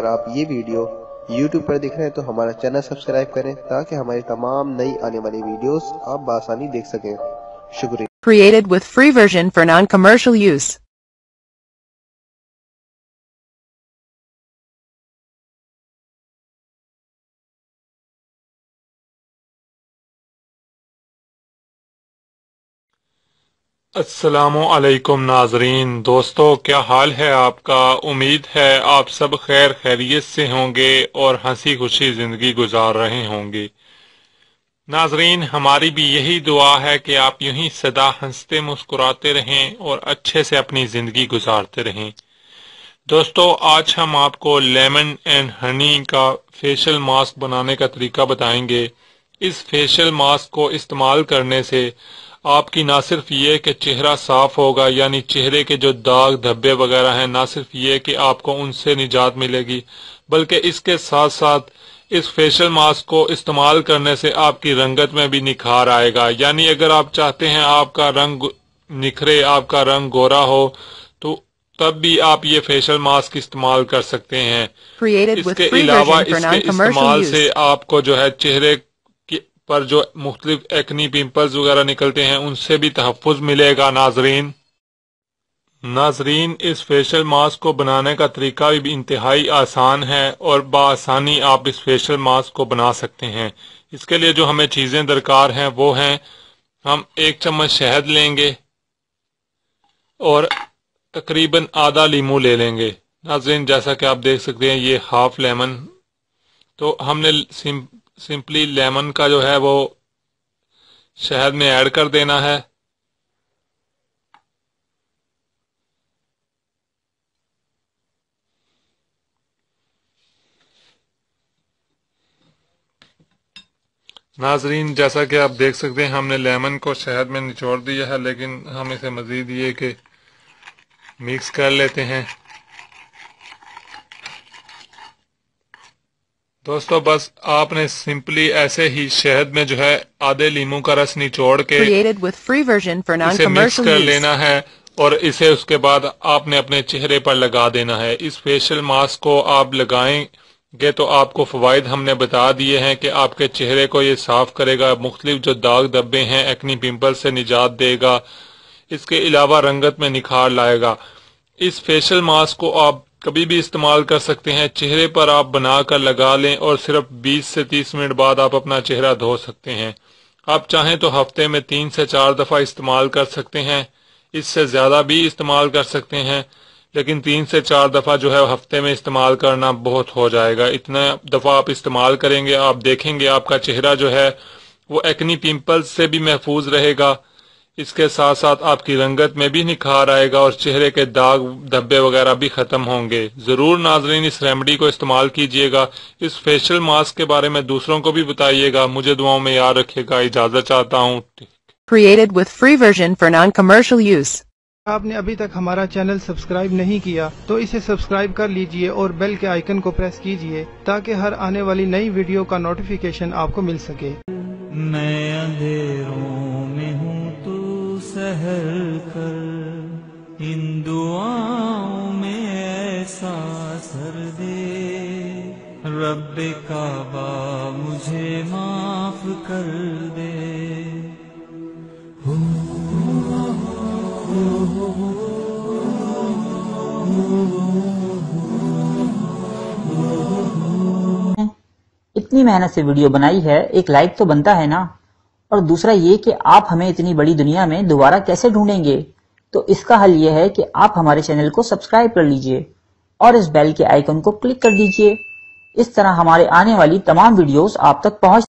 اگر آپ یہ ویڈیو YouTube پر دیکھ رہے ہیں تو ہمارا چینل سبسکرائب کریں تاکہ ہماری تمام نئی آنے والی ویڈیوز آپ بآسانی دیکھ سکیں۔ شکریہ۔ Created with free version for non-commercial use. السلام علیکم ناظرین، دوستو کیا حال ہے آپ کا؟ امید ہے آپ سب خیر خیریت سے ہوں گے اور ہنسی خوشی زندگی گزار رہے ہوں گے۔ ناظرین، ہماری بھی یہی دعا ہے کہ آپ یوں ہی سدا ہنستے مسکراتے رہیں اور اچھے سے اپنی زندگی گزارتے رہیں۔ دوستو، آج ہم آپ کو لیمن اینڈ ہنی کا فیشل ماسک بنانے کا طریقہ بتائیں گے۔ اس فیشل ماسک کو استعمال کرنے سے آپ کی نہ صرف یہ کہ چہرہ صاف ہوگا، یعنی چہرے کے جو داغ دھبے وغیرہ ہیں، نہ صرف یہ کہ آپ کو ان سے نجات ملے گی، بلکہ اس کے ساتھ ساتھ اس فیشل ماسک کو استعمال کرنے سے آپ کی رنگت میں بھی نکھار آئے گا۔ یعنی اگر آپ چاہتے ہیں آپ کا رنگ نکھرے، آپ کا رنگ گورا ہو، تو تب بھی آپ یہ فیشل ماسک استعمال کر سکتے ہیں۔ اس کے علاوہ اس کے استعمال سے آپ کو جو ہے چہرے پر جو مختلف ایکنی پمپلز وغیرہ نکلتے ہیں ان سے بھی تحفظ ملے گا۔ ناظرین، اس فیشل ماسک کو بنانے کا طریقہ بھی انتہائی آسان ہے اور بآسانی آپ اس فیشل ماسک کو بنا سکتے ہیں۔ اس کے لیے جو ہمیں چیزیں درکار ہیں وہ ہیں، ہم 1 چمچ شہد لیں گے اور تقریباً آدھا لیمو لے لیں گے۔ ناظرین، جیسا کہ آپ دیکھ سکتے ہیں یہ ہاف لیمن، تو ہم نے سمپلی لیمن کا جو ہے وہ شہد میں ایڈ کر دینا ہے۔ ناظرین، جیسا کہ آپ دیکھ سکتے ہیں ہم نے لیمن کو شہد میں نچوڑ دیا ہے، لیکن ہم اسے مزید یہ کہ مکس کر لیتے ہیں۔ دوستو، بس آپ نے سمپلی ایسے ہی شہد میں جو ہے آدھے لیموں کا رس نچوڑ کے اسے مکس کر لینا ہے اور اسے اس کے بعد آپ نے اپنے چہرے پر لگا دینا ہے۔ اس فیشل ماسک کو آپ لگائیں گے تو آپ کو فوائد ہم نے بتا دیے ہیں کہ آپ کے چہرے کو یہ صاف کرے گا، مختلف جو داغ دھبے ہیں ایکنی پمپل سے نجات دے گا، اس کے علاوہ رنگت میں نکھار لائے گا۔ اس فیشل ماسک کو آپ کبھی بھی استعمال کر سکتے ہیں، چہرے پر آپ بنا کر لگا لیں اور صرف 20 سے 30 منٹ بعد آپ اپنا چہرہ دھو سکتے ہیں۔ آپ چاہیں تو ہفتے میں 3 سے 4 دفعہ استعمال کر سکتے ہیں، اس سے زیادہ بھی استعمال کر سکتے ہیں، لیکن 3 سے 4 دفعہ جو ہے ہفتے میں استعمال کرنا بہت ہو جائے گا۔ اتنا دفعہ آپ استعمال کریں گے، آپ دیکھیں گے آپ کا چہرہ جو ہے وہ ایکنی پمپلز سے بھی محفوظ رہے گا، اس کے ساتھ ساتھ آپ کی رنگت میں بھی نکھار آئے گا اور چہرے کے داغ دھبے وغیرہ بھی ختم ہوں گے۔ ضرور ناظرین اس ریمیڈی کو استعمال کیجئے گا، اس فیشل ماسک کے بارے میں دوسروں کو بھی بتائیے گا۔ مجھے دعاؤں میں یاد رکھے گا، اجازت چاہتا ہوں۔ Created with free version for non-commercial use. آپ نے ابھی تک ہمارا چینل سبسکرائب نہیں کیا تو اسے سبسکرائب کر لیجئے اور بیل کے آئیکن کو پریس کیجئے تاکہ ہر آنے والی نئی ویڈیو کا نوٹیفیکیشن آپ کو مل سکے۔ میں اندھیروں میں ہوں تو سحر کر، ان دعاؤں میں ایسا اثر دے، رب کعبہ مجھے معاف کر دے۔ اتنی محنت سے ویڈیو بنائی ہے، ایک لائک تو بنتا ہے نا؟ اور دوسرا یہ کہ آپ ہمیں اتنی بڑی دنیا میں دوبارہ کیسے ڈھونڈیں گے؟ تو اس کا حل یہ ہے کہ آپ ہمارے چینل کو سبسکرائب کر لیجئے اور اس بیل کے آئیکن کو کلک کر دیجئے۔ اس طرح ہمارے آنے والی تمام ویڈیوز آپ تک پہنچ